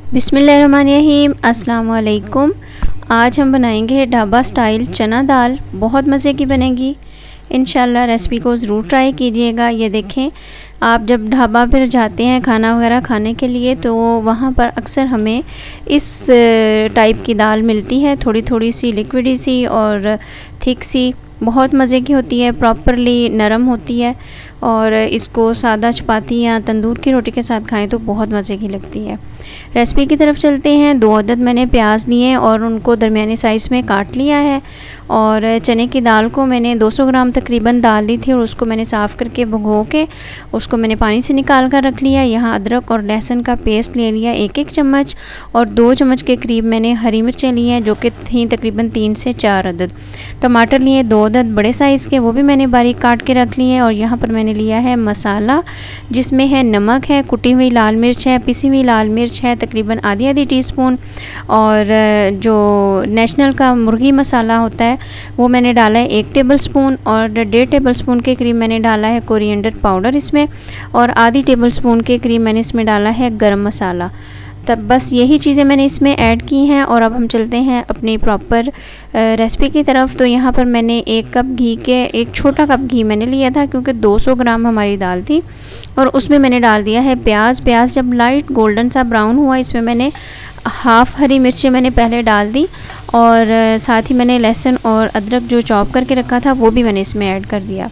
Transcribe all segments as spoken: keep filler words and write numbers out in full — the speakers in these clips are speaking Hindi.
बिस्मिल्लाहिर्रहमानिर्रहीम, अस्सलाम वालेकुम। आज हम बनाएंगे ढाबा स्टाइल चना दाल। बहुत मज़े की बनेगी इंशाल्लाह। रेसिपी को ज़रूर ट्राई कीजिएगा। ये देखें, आप जब ढाबा पर जाते हैं खाना वगैरह खाने के लिए तो वहाँ पर अक्सर हमें इस टाइप की दाल मिलती है, थोड़ी थोड़ी सी लिक्विडी सी और थिक सी। बहुत मज़े की होती है, प्रॉपरली नरम होती है और इसको सादा चपाती या तंदूर की रोटी के साथ खाएं तो बहुत मज़े की लगती है। रेसिपी की तरफ चलते हैं। दो अदद मैंने प्याज लिए और उनको दरमियाने साइज़ में काट लिया है। और चने की दाल को मैंने दो सौ ग्राम तकरीबन दाल ली थी और उसको मैंने साफ़ करके भिगो के उसको मैंने पानी से निकाल कर रख लिया। यहाँ अदरक और लहसुन का पेस्ट ले लिया एक एक चम्मच और दो चम्मच के करीब मैंने हरी मिर्चें ली हैं जो कि थी तकरीबन तीन से चार अदद। टमाटर लिए दो अदद बड़े साइज़ के, वो भी मैंने बारीक काट के रख लिए। और यहाँ पर मैंने लिया है मसाला, जिसमें है नमक है, कुटी हुई लाल मिर्च है, पिसी हुई लाल मिर्च है तकरीबन आधी आधी टीस्पून, और जो नेशनल का मुर्गी मसाला होता है वो मैंने डाला है एक टेबलस्पून, और डेढ़ टेबलस्पून के करीब मैंने डाला है कोरिएंडर पाउडर इसमें, और आधी टेबलस्पून के करीब मैंने इसमें डाला है गरम मसाला। तब बस यही चीज़ें मैंने इसमें ऐड की हैं। और अब हम चलते हैं अपनी प्रॉपर रेसिपी की तरफ। तो यहाँ पर मैंने एक कप घी के एक छोटा कप घी मैंने लिया था क्योंकि दो सौ ग्राम हमारी दाल थी, और उसमें मैंने डाल दिया है प्याज। प्याज जब लाइट गोल्डन सा ब्राउन हुआ इसमें मैंने हाफ़ हरी मिर्चें मैंने पहले डाल दी, और साथ ही मैंने लहसुन और अदरक जो चॉप करके रखा था वो भी मैंने इसमें ऐड कर दिया।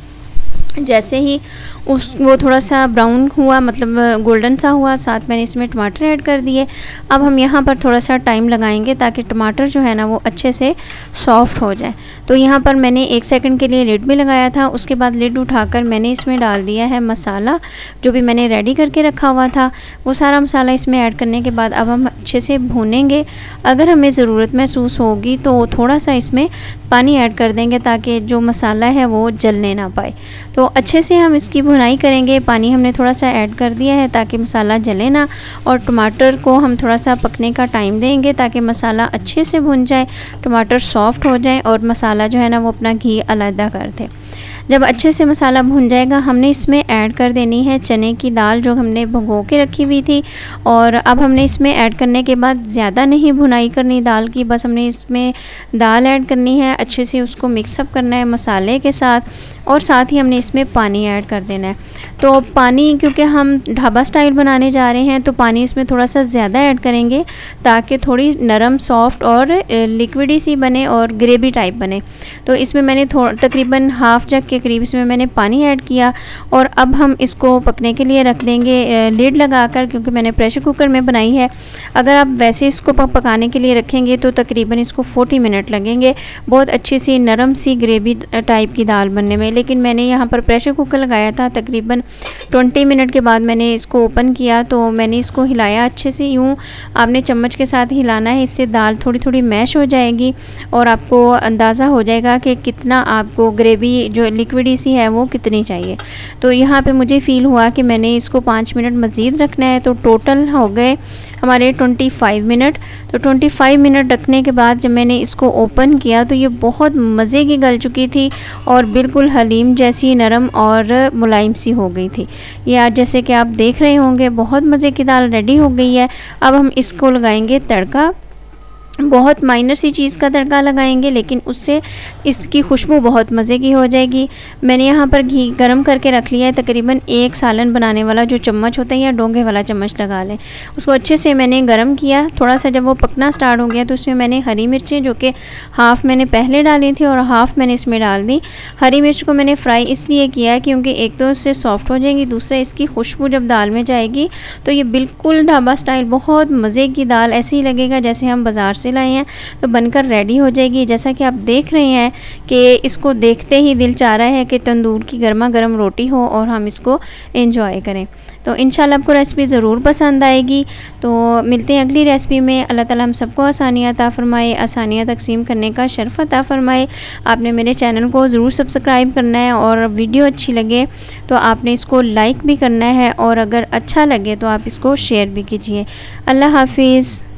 जैसे ही उस वो थोड़ा सा ब्राउन हुआ, मतलब गोल्डन सा हुआ, साथ मैंने इसमें टमाटर ऐड कर दिए। अब हम यहाँ पर थोड़ा सा टाइम लगाएंगे ताकि टमाटर जो है ना वो अच्छे से सॉफ़्ट हो जाए। तो यहाँ पर मैंने एक सेकंड के लिए लिड भी लगाया था। उसके बाद लिड उठाकर मैंने इसमें डाल दिया है मसाला जो भी मैंने रेडी करके रखा हुआ था। वो सारा मसाला इसमें ऐड करने के बाद अब हम अच्छे से भूनेंगे। अगर हमें ज़रूरत महसूस होगी तो थोड़ा सा इसमें पानी ऐड कर देंगे ताकि जो मसाला है वो जलने ना पाए। तो अच्छे से हम इसकी भुनाई करेंगे। पानी हमने थोड़ा सा ऐड कर दिया है ताकि मसाला जले ना, और टमाटर को हम थोड़ा सा पकने का टाइम देंगे ताकि मसाला अच्छे से भुन जाए, टमाटर सॉफ्ट हो जाए और मसाला जो है ना वो अपना घी अलग कर दे। जब अच्छे से मसाला भुन जाएगा हमने इसमें ऐड कर देनी है चने की दाल जो हमने भिगो के रखी हुई थी। और अब हमने इसमें ऐड करने के बाद ज़्यादा नहीं भुनाई करनी दाल की, बस हमने इसमें दाल ऐड करनी है, अच्छे से उसको मिक्सअप करना है मसाले के साथ, और साथ ही हमने इसमें पानी ऐड कर देना है। तो पानी, क्योंकि हम ढाबा स्टाइल बनाने जा रहे हैं तो पानी इसमें थोड़ा सा ज़्यादा ऐड करेंगे ताकि थोड़ी नरम सॉफ्ट और लिक्विडी सी बने और ग्रेवी टाइप बने। तो इसमें मैंने तकरीबन हाफ़ जग के करीब इसमें मैंने पानी ऐड किया, और अब हम इसको पकने के लिए रख देंगे लिड लगाकर, क्योंकि मैंने प्रेशर कुकर में बनाई है। अगर आप वैसे इसको पकाने के लिए रखेंगे तो तकरीबन इसको चालीस मिनट लगेंगे बहुत अच्छी सी नरम सी ग्रेवी टाइप की दाल बनने में। लेकिन मैंने यहाँ पर प्रेशर कुकर लगाया था, तकरीबन बीस मिनट के बाद मैंने इसको ओपन किया तो मैंने इसको हिलाया अच्छे से। यूँ आपने चम्मच के साथ हिलाना है, इससे दाल थोड़ी थोड़ी मैश हो जाएगी और आपको अंदाज़ा हो जाएगा कि कितना आपको ग्रेवी जो लिक्विडी सी है वो कितनी चाहिए। तो यहाँ पे मुझे फ़ील हुआ कि मैंने इसको पाँच मिनट मज़ीद रखना है, तो टोटल हो गए हमारे पच्चीस मिनट। तो पच्चीस मिनट रखने के बाद जब मैंने इसको ओपन किया तो ये बहुत मज़े की गल चुकी थी और बिल्कुल हलीम जैसी नरम और मुलायम सी हो गई थी। ये आज जैसे कि आप देख रहे होंगे बहुत मज़े की दाल रेडी हो गई है। अब हम इसको लगाएंगे तड़का। बहुत माइनर सी चीज़ का तड़का लगाएंगे लेकिन उससे इसकी खुशबू बहुत मज़े की हो जाएगी। मैंने यहाँ पर घी गरम करके रख लिया है, तकरीबन एक सालन बनाने वाला जो चम्मच होता है या डोंगे वाला चम्मच लगा लें, उसको अच्छे से मैंने गरम किया। थोड़ा सा जब वो पकना स्टार्ट हो गया तो उसमें मैंने हरी मिर्चें जो कि हाफ़ मैंने पहले डाली थी और हाफ़ मैंने इसमें डाल दी। हरी मिर्च को मैंने फ्राई इसलिए किया क्योंकि एक तो उससे सॉफ्ट हो जाएंगी, दूसरा इसकी खुशबू जब दाल में जाएगी तो ये बिल्कुल ढाबा स्टाइल बहुत मज़े की दाल ऐसे ही लगेगा जैसे हम बाज़ार से लाए हैं, तो बनकर रेडी हो जाएगी। जैसा कि आप देख रहे हैं कि इसको देखते ही दिल चाह रहा है कि तंदूर की गर्मा गर्म रोटी हो और हम इसको एंजॉय करें। तो इंशाल्लाह आपको रेसिपी ज़रूर पसंद आएगी। तो मिलते हैं अगली रेसिपी में। अल्लाह ताला हम सबको आसानियाँ अता फ़रमाए, आसानियाँ तकसीम करने का शर्फ़ अता फ़रमाए। आपने मेरे चैनल को ज़रूर सब्सक्राइब करना है और वीडियो अच्छी लगे तो आपने इसको लाइक भी करना है, और अगर अच्छा लगे तो आप इसको शेयर भी कीजिए। अल्लाह हाफिज़।